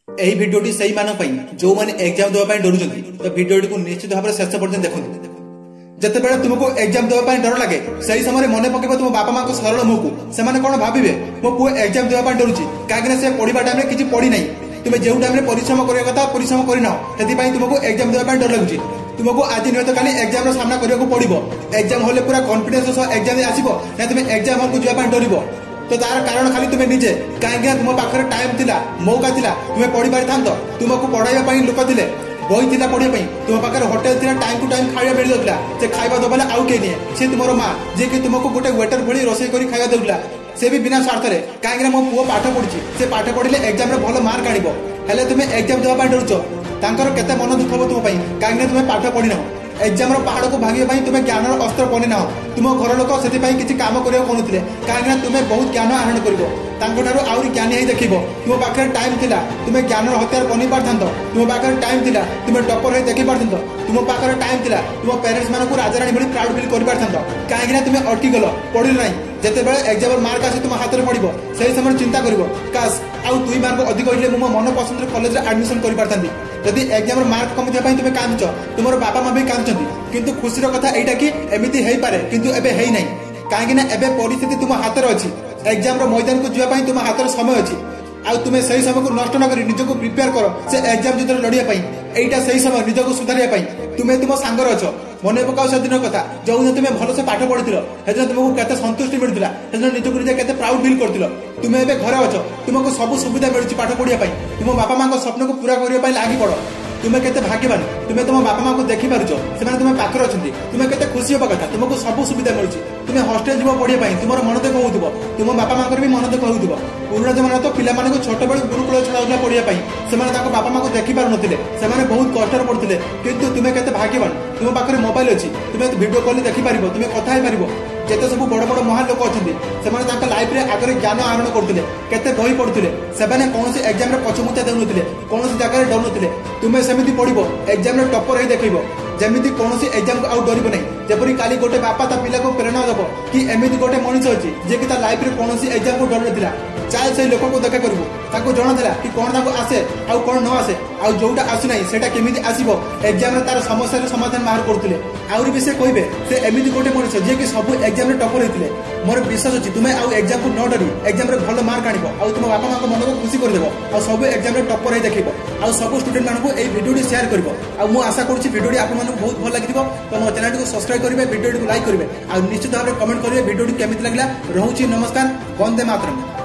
ଏହି ଭିଡିଓଟି ସେହି ମାନଙ୍କ ପାଇଁ ଯେଉଁମାନେ ଏକ୍ଜାମ ଦେବା ପାଇଁ ଡରୁଛନ୍ତି ତ ଭିଡିଓଟିକୁ ନିଶ୍ଚିତ ଭାବରେ ଶେଷ ପର୍ଯ୍ୟନ୍ତ ଦେଖନ୍ତୁ। ଯେତେବେଳେ ତୁମକୁ ଏକ୍ଜାମ ଦେବା ପାଇଁ ଡର ଲାଗେ ସେହି ସମୟରେ ମନେ ପକେଇବ ତୁମ ବାପା ମାଙ୍କ ସରଳ ମୁହଁକୁ। ସେମାନେ କଣ ଭାବିବେ, ମୋ ପୁଅ ଏକ୍ଜାମ ଦେବା ପାଇଁ ଡରୁଛି କାହିଁକି ନା ସେ ପଢିବା ଟାଇମରେ କିଛି ପଢି ନାହିଁ। ତୁମେ ଯେଉଁ ଟାଇମରେ ପରିଶ୍ରମ କରିବା କଥା ପରିଶ୍ରମ କରିନାଅ, ସେଥିପାଇଁ ତୁମକୁ ଏକ୍ଜାମ ଦେବା ପାଇଁ ଡର ଲାଗୁଛି। ତୁମକୁ ଆଜି ନୁହେଁ ତ କାଲି ଏକ୍ଜାମର ସାମ୍ନା କରିବାକୁ ପଡିବ। ଏକ୍ଜାମ ହଲେ ପୁରା କନଫିଡେନ୍ସ ସହ ଏକ୍ଜାମ ଆସିବ ନା ତୁମେ ଏକ୍ଜାମ ହଲକୁ ଯିବା ପାଇଁ ଡରିବ? ତ ତାର କାରଣ ଖାଲି ତୁମେ ନିଜେ। କାହିଁକି ନା ତୁମ ପାଖରେ ଟାଇମ ଥିଲା, ମୌକା ଥିଲା, ତୁମେ ପଢି ପାରିଥାନ୍ତ। ତୁମକୁ ପଢାଇବା ପାଇଁ ଲୋକ ଥିଲେ, ବହି ଥିଲା ପଢିବା ପାଇଁ, ତୁମ ପାଖରେ ହୋଟେଲ ଥିଲା, ଟାଇମ ଟୁ ଟାଇମ ଖାଇବା ମିଳିଯାଉଥିଲା। ସେ ଖାଇବା ଦବାଲେ ଆଉ କେହି ନିଏ, ସେ ତୁମର ମା, ଯିଏକି ତୁମକୁ ଗୋଟେ ୱେଟର ଭଳି ରୋଷେଇ କରି ଖାଇବା ଦେଉଥିଲା, ସେ ବି ବିନା ସ୍ୱାର୍ଥରେ। କାହିଁକି ନା ମୋ ପୁଅ ପାଠ ପଢୁଛି, ସେ ପାଠ ପଢିଲେ ଏକ୍ଜାମରେ ଭଲ ମାର୍କ ଆଣିବ। ହେଲେ ତୁମେ ଏକ୍ଜାମ ଦେବା ପାଇଁ ଡରୁଛ। ତାଙ୍କର କେତେ ମନ ଦୁଃଖ ହବ ତୁମ ପାଇଁ, କାହିଁକି ନା ତୁମେ ପାଠ ପଢିନାହ। ଏକ୍ଜାମର ପାହାଡକୁ ଭାଙ୍ଗିବା ପାଇଁ ତୁମେ ଜ୍ଞାନର ଅସ୍ତ୍ର ବନେଇନାହ। ତୁମ ଘର ଲୋକ ସେଥିପାଇଁ କିଛି କାମ କରିବାକୁ କହୁଥିଲେ, କାହିଁକି ନା ତୁମେ ବହୁତ ଜ୍ଞାନ ଆହରଣ କରିବ, ତାଙ୍କଠାରୁ ଆହୁରି ଜ୍ଞାନୀ ହେଇ ଦେଖିବ। ତୁମ ପାଖରେ ଟାଇମ ଥିଲା, ତୁମେ ଜ୍ଞାନର ହତିଆର ବନେଇ ପାରିଥାନ୍ତ। ତୁମ ପାଖରେ ଟାଇମ ଥିଲା, ତୁମେ ଟପର ହେଇ ଦେଖି ପାରିଥାନ୍ତ। ତୁମ ପାଖରେ ଟାଇମ ଥିଲା, ତୁମ ପ୍ୟାରେଣ୍ଟସ ମାନଙ୍କୁ ରାଜାରାଣୀ ଭଳି ପ୍ରାଉଡ ଫିଲ୍ କରିପାରିଥାନ୍ତ। କାହିଁକି ନା ତୁମେ ଅଟକିଗଲ, ପଢିଲ ନାହିଁ। ଯେତେବେଳେ ଏକ୍ଜାମର ମାର୍କ ଆସି ତୁମ ହାତରେ ପଡିବ, ସେହି ସମୟରେ ଚିନ୍ତା କରିବ, କାଶ ଆଉ 2 ମାର୍କ ଅଧିକ ହେଲେ ମୁଁ ମୋ ମନ ପସନ୍ଦର କଲେଜରେ ଆଡମିସନ କରିପାରିଥାନ୍ତି। ଯଦି ଏକ୍ଜାମର ମାର୍କ କମିଥିବା ପାଇଁ ତୁମେ କାନ୍ଦୁଛ, ତୁମର ବାପା ମା ବି କାନ୍ଦୁଛନ୍ତି। କିନ୍ତୁ ଖୁସିର କଥା ଏଇଟା କି ଏମିତି ହେଇପାରେ, କିନ୍ତୁ ଏବେ ହେଇନାହିଁ। କାହିଁକି ନା ଏବେ ପରିସ୍ଥିତି ତୁମ ହାତରେ ଅଛି। ଏକ୍ଜାମର ମଇଦାନକୁ ଯିବା ପାଇଁ ତୁମ ହାତରେ ସମୟ ଅଛି। ଆଉ ତୁମେ ସେହି ସମୟକୁ ନଷ୍ଟ ନ କରି ନିଜକୁ ପ୍ରିପେୟାର କର ସେ ଏକ୍ଜାମ ଯୁଦ୍ଧରେ ଲଢିବା ପାଇଁ। ଏଇଟା ସେହି ସମୟ ନିଜକୁ ସୁଧାରିବା ପାଇଁ। ତୁମେ ତୁମ ସାଙ୍ଗରେ ଅଛ। ମନେ ପକାଅ ସେଦିନ କଥା, ଯେଉଁଦିନ ତୁମେ ଭଲସେ ପାଠ ପଢିଥିଲ, ସେଦିନ ତୁମକୁ କେତେ ସନ୍ତୁଷ୍ଟି ମିଳୁଥିଲା, ସେଦିନ ନିଜକୁ ନିଜେ କେତେ ପ୍ରାଉଡ ଫିଲ୍ କରୁଥିଲ। ତୁମେ ଏବେ ଘରେ ଅଛ, ତୁମକୁ ସବୁ ସୁବିଧା ମିଳୁଛି ପାଠ ପଢିବା ପାଇଁ। ତୁମ ବାପା ମାଙ୍କ ସ୍ୱପ୍ନକୁ ପୁରା କରିବା ପାଇଁ ଲାଗି ପଡ। ତୁମେ କେତେ ଭାଗ୍ୟବାନ, ତୁମେ ତୁମ ବାପା ମାଙ୍କୁ ଦେଖିପାରୁଛ, ସେମାନେ ତୁମ ପାଖରେ ଅଛନ୍ତି। ତୁମେ କେତେ ଖୁସି ହେବା କଥା, ତୁମକୁ ସବୁ ସୁବିଧା ମିଳୁଛି। ତୁମେ ହଷ୍ଟେଲ ଯିବ ପଢିବା ପାଇଁ, ତୁମର ମନ ଦୁଃଖ ହଉଥିବ, ତୁମ ବାପା ମାଙ୍କର ବି ମନ ଦୁଃଖ ହଉଥିବ। ପୁରୁଣା ଜମାନାରେ ତ ପିଲାମାନଙ୍କୁ ଛୋଟବେଳୁ ଗୁରୁକୁଳ ଛଡାଉଥିଲା ପଢିବା ପାଇଁ। ସେମାନେ ତାଙ୍କ ବାପା ମାଙ୍କୁ ଦେଖିପାରୁନଥିଲେ, ସେମାନେ ବହୁତ କଷ୍ଟରେ ପଢୁଥିଲେ। କିନ୍ତୁ ତୁମେ କେତେ ଭାଗ୍ୟବାନ, ତୁମ ପାଖରେ ମୋବାଇଲ ଅଛି, ତୁମେ ଭିଡିଓ କଲ ଦେଖିପାରିବ, ତୁମେ କଥା ହେଇପାରିବ। ଯେତେ ସବୁ ବଡ ବଡ ମହାନ ଲୋକ ଅଛନ୍ତି, ସେମାନେ ତାଙ୍କ ଲାଇଫରେ ଆଗରେ ଜ୍ଞାନ ଆହରଣ କରୁଥିଲେ, କେତେ ବହି ପଢୁଥିଲେ। ସେମାନେ କୌଣସି ଏକ୍ଜାମରେ ପଛଘୁଞ୍ଚା ଦେଉନଥିଲେ, କୌଣସି ଜାଗାରେ ଡରୁନଥିଲେ। ତୁମେ ସେମିତି ପଢିବ, ଏକ୍ଜାମରେ ଟପର ହେଇ ଦେଖେଇବ, ଯେମିତି କୌଣସି ଏକ୍ଜାମକୁ ଆଉ ଡରିବ ନାହିଁ। ଯେପରି କାଲି ଗୋଟେ ବାପା ତା ପିଲାକୁ ପ୍ରେରଣା ଦେବ କି ଏମିତି ଗୋଟେ ମଣିଷ ଅଛି ଯିଏକି ତା ଲାଇଫରେ କୌଣସି ଏକ୍ଜାମକୁ ଡରୁ ନଥିଲା। ଚାଲ ସେଇ ଲୋକଙ୍କୁ ଦେଖା କରିବୁ, ତାକୁ ଜଣାଥିଲା କି କଣ ତାକୁ ଆସେ ଆଉ କଣ ନ ଆସେ, ଆଉ ଯୋଉଟା ଆସୁନାହିଁ ସେଟା କେମିତି ଆସିବ। ଏକ୍ଜାମରେ ତାର ସମସ୍ୟାର ସମାଧାନ ବାହାର କରୁଥିଲେ। ଆହୁରି ବି ସେ କହିବେ ସେ ଏମିତି ଗୋଟେ ମଣିଷ ଯିଏକି ସବୁ ଏକ୍ଜାମରେ ଟପର ହେଇଥିଲେ। ମୋର ବିଶ୍ୱାସ ଅଛି ତୁମେ ଆଉ ଏକ୍ଜାମକୁ ନ ଡରି ଏକ୍ଜାମରେ ଭଲ ମାର୍କ ଆଣିବ, ଆଉ ତୁମ ବାପା ମାଙ୍କ ମନକୁ ଖୁସି କରିଦେବ, ଆଉ ସବୁ ଏକ୍ଜାମରେ ଟପର ହେଇ ଦେଖିବ, ଆଉ ସବୁ ଷ୍ଟୁଡେଣ୍ଟ ମାନଙ୍କୁ ଏଇ ଭିଡିଓଟି ସେୟାର କରିବ। ଆଉ ମୁଁ ଆଶା କରୁଛି ଭିଡିଓଟି ଆପଣମାନଙ୍କୁ ବହୁତ ଭଲ ଲାଗିଥିବ। ତ ମୋ ଚ୍ୟାନେଲଟିକୁ ସବସ୍କ୍ରାଇବ କରିବେ, ଭିଡିଓଟିକୁ ଲାଇକ୍ କରିବେ, ଆଉ ନିଶ୍ଚିତ ଭାବରେ କମେଣ୍ଟ କରିବେ ଭିଡିଓଟି କେମିତି ଲାଗିଲା। ରହୁଛି, ନମସ୍କାର, ବନ୍ଦେ ମାତରମ୍।